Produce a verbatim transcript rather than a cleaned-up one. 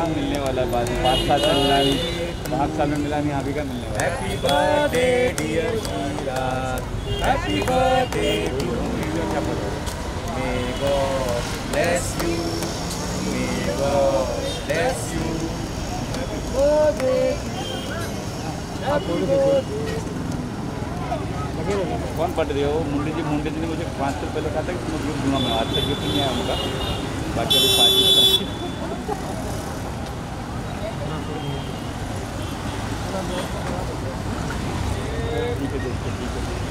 हाँ मिलने वाला है बाद में, पाँच साल में मिला नहीं, पाँच साल में मिला नहीं, अभी का मिलने वाला है। Happy birthday dear Shiraz, happy birthday to you, may God bless you, may God bless you, happy birthday, happy birthday. कौन बर्थडे हो? मुंडी जी, मुंडी जी ने मुझे पाँच साल पहले कहा था कि तुम गिफ्ट दूंगा मैं, आज तक गिफ्ट नहीं आया उनका, बाकी अभी पार्टी ठीक है, ठीक है, ठीक है।